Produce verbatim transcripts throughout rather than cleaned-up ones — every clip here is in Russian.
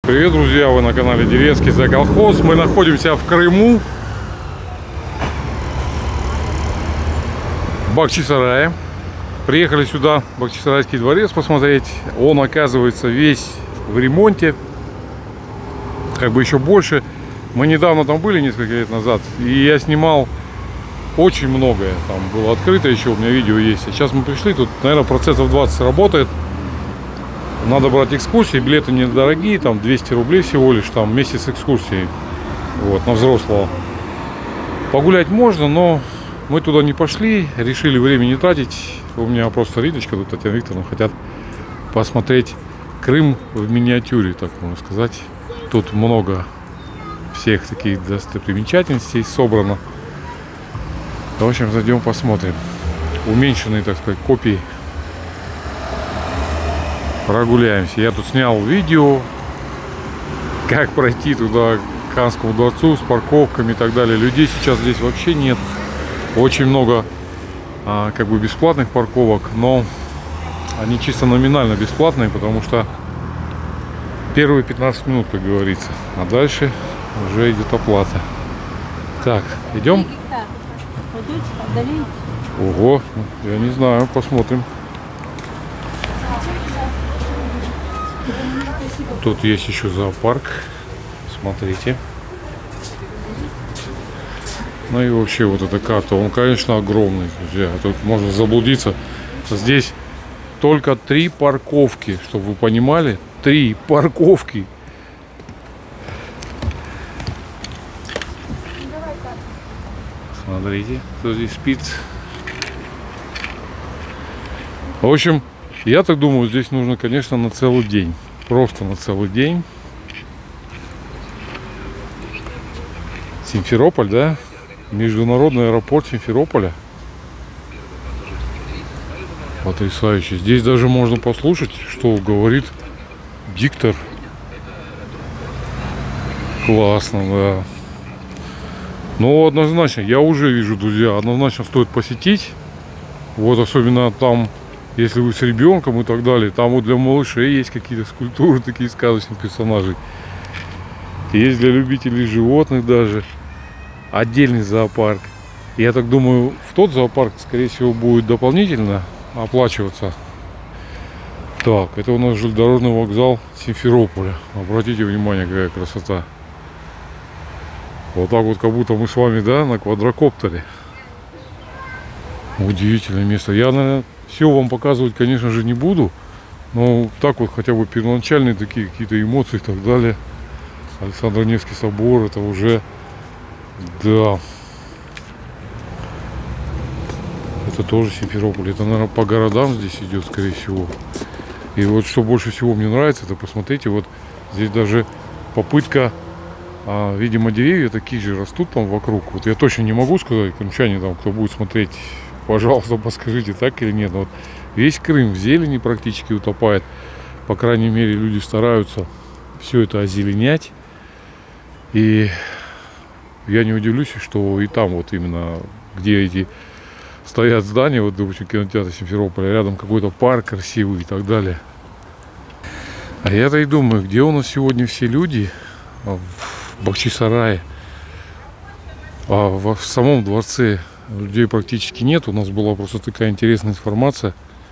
Привет, друзья! Вы на канале Деревенский за колхоз. Мы находимся в Крыму, в Бахчисарае. Приехали сюда, в Бахчисарайский дворец, посмотреть. Он, оказывается, весь в ремонте, как бы еще больше. Мы недавно там были, несколько лет назад, и я снимал очень многое. Там было открыто еще, у меня видео есть. Сейчас мы пришли, тут, наверное, процентов двадцать работает. Надо брать экскурсии, билеты недорогие, там двести рублей всего лишь, там вместе с экскурсией, вот, на взрослого. Погулять можно, но мы туда не пошли, решили время не тратить. У меня просто Риточка, тут Татьяна Викторовна, хотят посмотреть Крым в миниатюре, так можно сказать. Тут много всех таких достопримечательностей собрано. В общем, зайдем посмотрим. Уменьшенные, так сказать, копии. Прогуляемся. Я тут снял видео, как пройти туда, к Ханскому дворцу, с парковками и так далее. Людей сейчас здесь вообще нет. Очень много а, как бы бесплатных парковок, но они чисто номинально бесплатные, потому что первые пятнадцать минут, как говорится, а дальше уже идет оплата. Так, идем? Ого, я не знаю, посмотрим. Тут есть еще зоопарк, смотрите. Ну и вообще вот эта карта, он, конечно, огромный, друзья. Тут можно заблудиться. Здесь только три парковки, чтобы вы понимали. Три парковки. Смотрите, кто здесь спит. В общем, я так думаю, здесь нужно, конечно, на целый день. Просто на целый день. Симферополь, да? Международный аэропорт Симферополя. Потрясающе. Здесь даже можно послушать, что говорит диктор. Классно, да. Но однозначно, я уже вижу, друзья, однозначно стоит посетить. Вот особенно там, если вы с ребенком и так далее, там вот для малышей есть какие-то скульптуры, такие сказочные персонажи. Есть для любителей животных даже отдельный зоопарк. Я так думаю, в тот зоопарк, скорее всего, будет дополнительно оплачиваться. Так, это у нас железнодорожный вокзал Симферополя. Обратите внимание, какая красота. Вот так вот, как будто мы с вами, да, на квадрокоптере. Удивительное место. Я, наверное, все вам показывать, конечно же, не буду. Но так вот, хотя бы первоначальные такие какие-то эмоции и так далее. Александро Невский собор, это уже, да. Это тоже Симферополь. Это, наверное, по городам здесь идет, скорее всего. И вот что больше всего мне нравится, это посмотрите, вот здесь даже попытка, а, видимо, деревья такие же растут там вокруг. Вот я точно не могу сказать, крымчане, там, кто будет смотреть, пожалуйста, подскажите, так или нет. Вот весь Крым в зелени практически утопает. По крайней мере, люди стараются все это озеленять. И я не удивлюсь, что и там вот именно, где эти стоят здания, вот, допустим, кинотеатр Симферополя, рядом какой-то парк красивый и так далее. А я-то и думаю, где у нас сегодня все люди в Бахчисарае, а в самом дворце людей практически нет. У нас была просто такая интересная информация,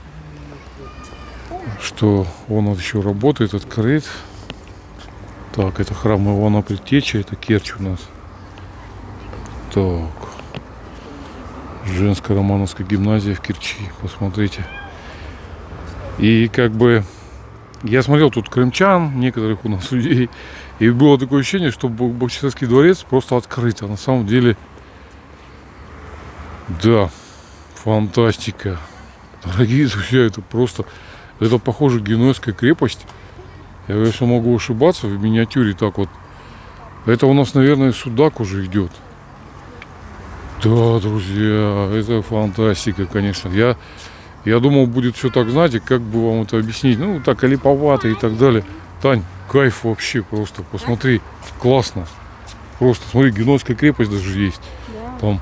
что он вот еще работает, открыт. Так, это храм Ивана Предтечи, это Керчь у нас. Так, женская романовская гимназия в Керчи, посмотрите. И как бы я смотрел тут крымчан, некоторых у нас людей, и было такое ощущение, что Бахчисарайский дворец просто открыт. А на самом деле, да, фантастика. Дорогие друзья, это просто, это похоже Генуэзская крепость. Я, конечно, могу ошибаться в миниатюре так вот. Это у нас, наверное, Судак уже идет. Да, друзья, это фантастика, конечно. Я, я думал, будет все так, знаете, как бы вам это объяснить. Ну, так, липовато и так далее. Тань, кайф вообще просто. Посмотри, классно. Просто, смотри, Генуэзская крепость даже есть. Да. Там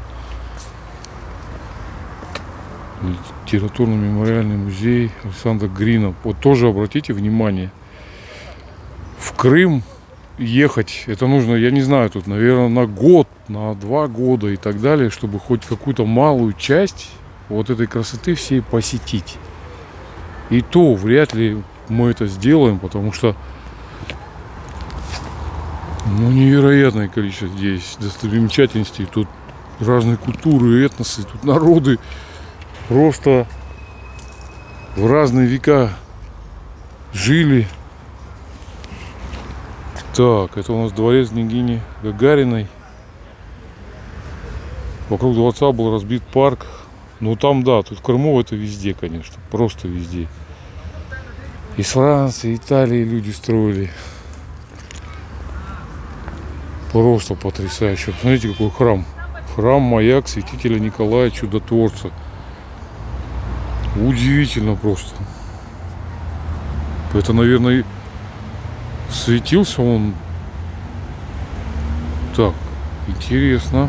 литературно-мемориальный музей Александра Грина. Вот тоже обратите внимание. В Крым ехать, это нужно, я не знаю, тут, наверное, на год, на два года и так далее, чтобы хоть какую-то малую часть вот этой красоты всей посетить. И то вряд ли мы это сделаем, потому что ну, невероятное количество здесь достопримечательностей. Тут разные культуры, этносы, тут народы просто в разные века жили. Так, это у нас дворец княгини Гагариной. Вокруг дворца был разбит парк. Ну там, да, тут в Крыму это везде, конечно. Просто везде. Из Франции, Италии люди строили. Просто потрясающе. Посмотрите, какой храм. Храм-маяк святителя Николая Чудотворца. Удивительно просто. Это, наверное, светился он. Так, интересно.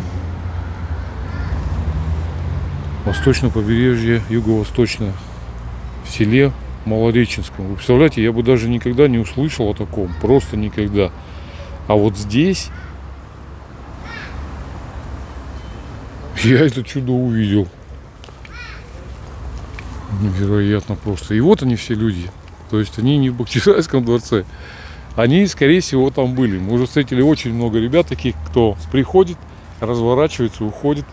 Восточное побережье, юго-восточное, в селе Малореченском. Вы представляете, я бы даже никогда не услышал о таком. Просто никогда. А вот здесь я это чудо увидел. Невероятно просто. И вот они все люди. То есть они не в Бахчисарайском дворце. Они, скорее всего, там были. Мы уже встретили очень много ребят таких, кто приходит, разворачивается, уходит.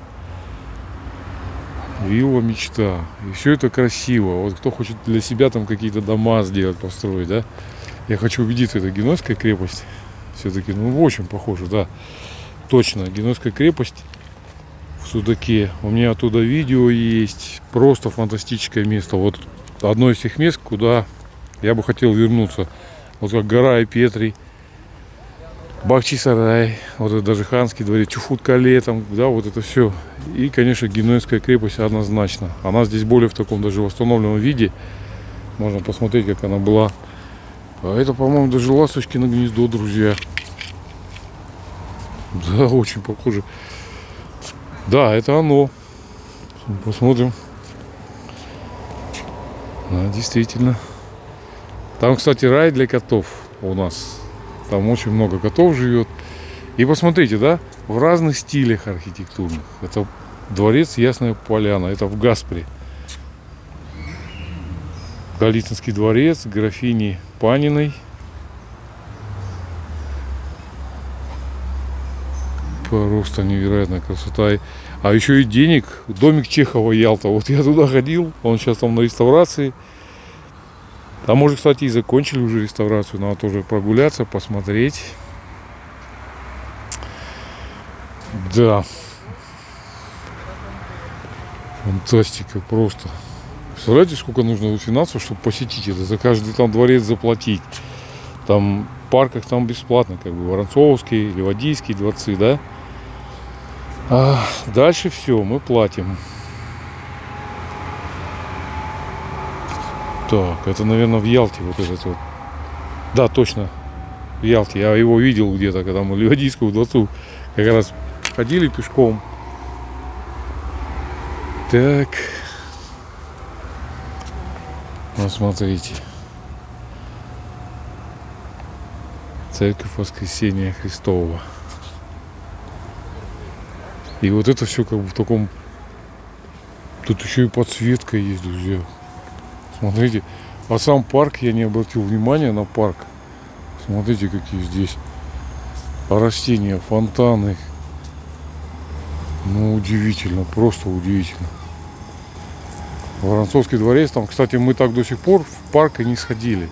Вилла мечта. И все это красиво. Вот кто хочет для себя там какие-то дома сделать, построить, да? Я хочу убедиться, это Генойская крепость. Все-таки, ну, очень похоже, да. Точно, Генойская крепость в Судаке. У меня оттуда видео есть. Просто фантастическое место. Вот одно из тех мест, куда я бы хотел вернуться. Вот как гора Айпетри, Бахчисарай, вот это даже Ханский дворец, Чуфут-Кале, там, да, вот это все. И, конечно, Генойская крепость однозначно. Она здесь более в таком даже восстановленном виде. Можно посмотреть, как она была. А это, по-моему, даже Ласточкино гнездо, друзья. Да, очень похоже. Да, это оно. Посмотрим. Да, действительно. Там, кстати, рай для котов у нас. Там очень много котов живет. И посмотрите, да, в разных стилях архитектурных. Это дворец Ясная Поляна. Это в Гаспре. Голицынский дворец графини Паниной. Просто невероятная красота. А еще и денег. Домик Чехова Ялта. Вот я туда ходил. Он сейчас там на реставрации. Там, может, кстати, и закончили уже реставрацию. Надо тоже прогуляться, посмотреть. Да. Фантастика просто. Представляете, сколько нужно финансов, чтобы посетить это? За каждый там дворец заплатить. Там в парках там бесплатно, как бы Воронцовский, Ливадийский дворцы, да? А дальше все, мы платим. Так, это, наверное, в Ялте вот этот вот. Да, точно, в Ялте. Я его видел где-то, когда мы Ливадийскому дворцу как раз ходили пешком. Так. Ну, смотрите. Церковь Воскресения Христова. И вот это все как бы в таком... Тут еще и подсветка есть, друзья. Смотрите. А сам парк, я не обратил внимания на парк. Смотрите, какие здесь растения, фонтаны. Ну, удивительно, просто удивительно. Воронцовский дворец. Там, кстати, мы так до сих пор в парк и не сходили.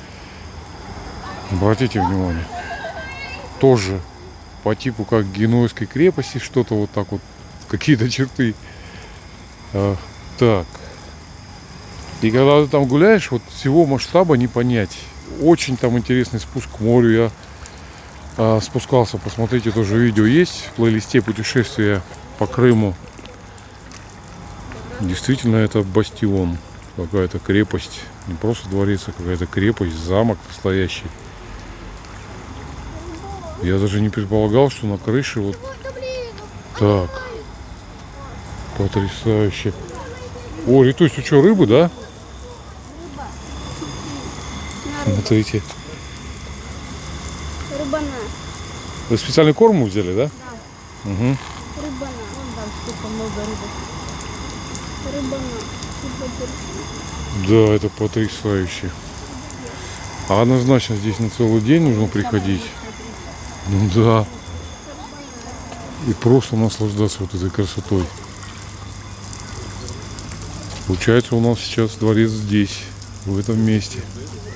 Обратите внимание. Тоже по типу как Генойской крепости, что-то вот так вот, какие-то черты. А, так. И когда ты там гуляешь, вот всего масштаба не понять. Очень там интересный спуск к морю. Я а, спускался, посмотрите, тоже видео есть в плейлисте путешествия по Крыму. Действительно, это бастион. Какая-то крепость. Не просто дворец, а какая-то крепость, замок настоящий. Я даже не предполагал, что на крыше вот так. Потрясающе. О, и то есть, что, рыбы, да? Смотрите. Рыбана. Вы специальный корм взяли, да? Да. Угу. Рыбана. Вон там сколько много рыбы. Рыбана. Да, это потрясающе. А однозначно здесь на целый день нужно приходить. Ну да. И просто наслаждаться вот этой красотой. Получается, у нас сейчас дворец здесь, в этом месте.